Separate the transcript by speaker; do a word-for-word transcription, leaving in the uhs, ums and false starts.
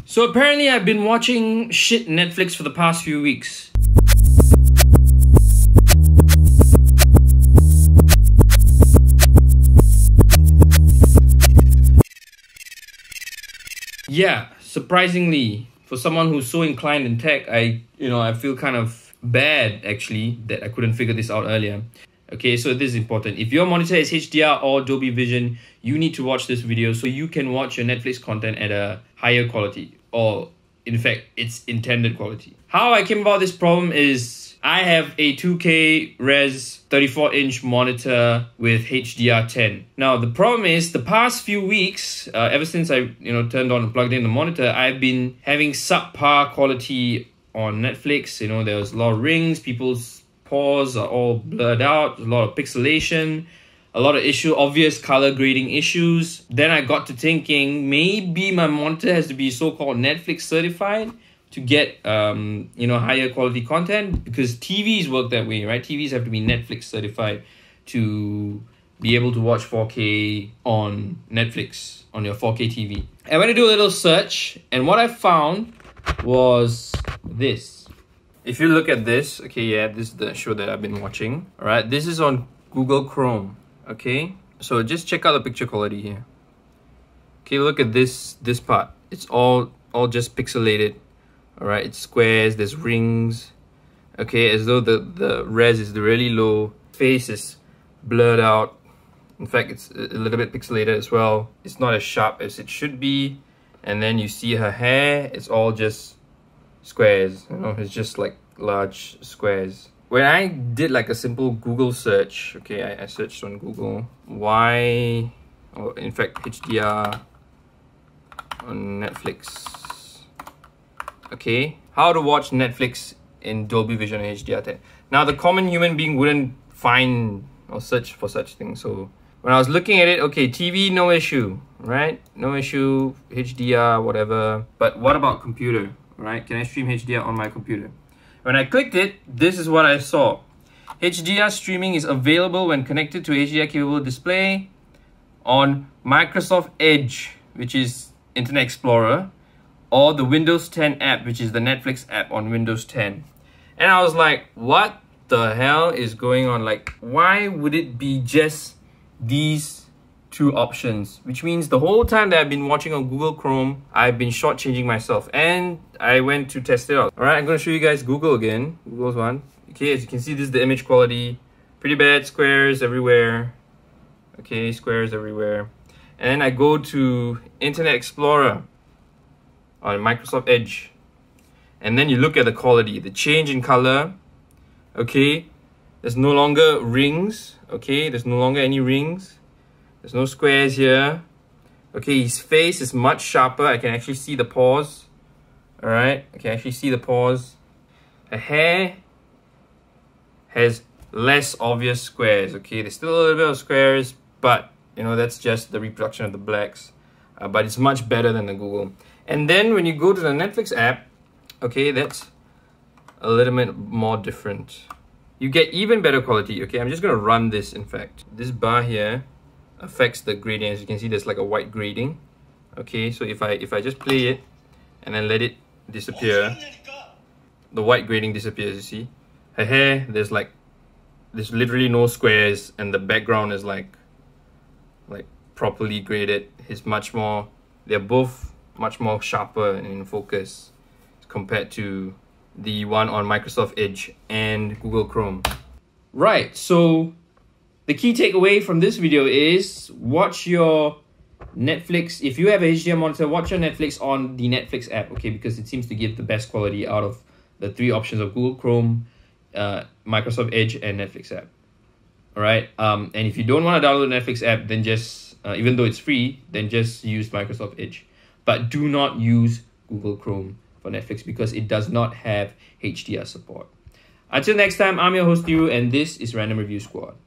Speaker 1: So apparently I've been watching shit Netflix for the past few weeks. Yeah, surprisingly, for someone who's so inclined in tech, I, you know, I feel kind of bad actually that I couldn't figure this out earlier. Okay, so this is important. If your monitor is H D R or Dolby Vision, you need to watch this video so you can watch your Netflix content at a higher quality, or in fact, its intended quality. How I came about this problem is I have a two K res thirty-four inch monitor with H D R ten. Now, the problem is the past few weeks, uh, ever since I you know turned on and plugged in the monitor, I've been having subpar quality on Netflix. You know, there was a lot of rings, people's paws are all blurred out, a lot of pixelation, a lot of issue, obvious color grading issues. Then I got to thinking maybe my monitor has to be so-called Netflix certified to get um, you know higher quality content, because T Vs work that way, right? T Vs have to be Netflix certified to be able to watch four K on Netflix on your four K T V. I went to do a little search, and what I found was this. If you look at this, okay, yeah, this is the show that I've been watching. All right, this is on Google Chrome. Okay, so just check out the picture quality here. Okay, look at this this part. It's all all just pixelated. All right, it's squares, there's rings. Okay, as though the the res is really low. Face is blurred out. In fact, it's a little bit pixelated as well. It's not as sharp as it should be. And then you see her hair, it's all just squares, you know, it's just like large squares. When I did like a simple Google search, okay, I, I searched on Google, why, or in fact H D R on Netflix, okay, how to watch Netflix in Dolby Vision and H D R ten. Now, the common human being wouldn't find or search for such things, so when I was looking at it, okay, T V, no issue, right? No issue, H D R, whatever. But what about computer, right? Can I stream H D R on my computer? When I clicked it, this is what I saw. H D R streaming is available when connected to H D R capable display on Microsoft Edge, which is Internet Explorer, or the Windows ten app, which is the Netflix app on Windows ten. And I was like, what the hell is going on? Like, why would it be just these two options? Which means the whole time that I've been watching on Google Chrome, I've been shortchanging myself, and I went to test it out. All right, I'm going to show you guys Google again. Google's one. Okay, as you can see, this is the image quality. Pretty bad, squares everywhere. Okay, squares everywhere. And then I go to Internet Explorer on Microsoft Edge. And then you look at the quality, the change in color. Okay, there's no longer rings. Okay, there's no longer any rings. There's no squares here. Okay, his face is much sharper. I can actually see the paws. All right, I can actually see the paws. Her hair has less obvious squares. Okay, there's still a little bit of squares, but you know, that's just the reproduction of the blacks. Uh, but it's much better than the Google. And then when you go to the Netflix app, okay, that's a little bit more different. You get even better quality. Okay, I'm just gonna run this. In fact, this bar here affects the grading. As you can see, there's like a white grading. Okay, so if I if I just play it and then let it disappear, the white grading disappears. You see, her hair, there's like there's literally no squares, and the background is like like properly graded. It's much more. They're both much more sharper and in focus compared to the one on Microsoft Edge and Google Chrome. Right, so the key takeaway from this video is watch your Netflix. If you have a H D R monitor, watch your Netflix on the Netflix app, okay, because it seems to give the best quality out of the three options of Google Chrome, uh, Microsoft Edge, and Netflix app. All right, um, and if you don't want to download the Netflix app, then just, uh, even though it's free, then just use Microsoft Edge. But do not use Google Chrome for Netflix because it does not have H D R support. Until next time, I'm your host, Liu, and this is Random Review Squad.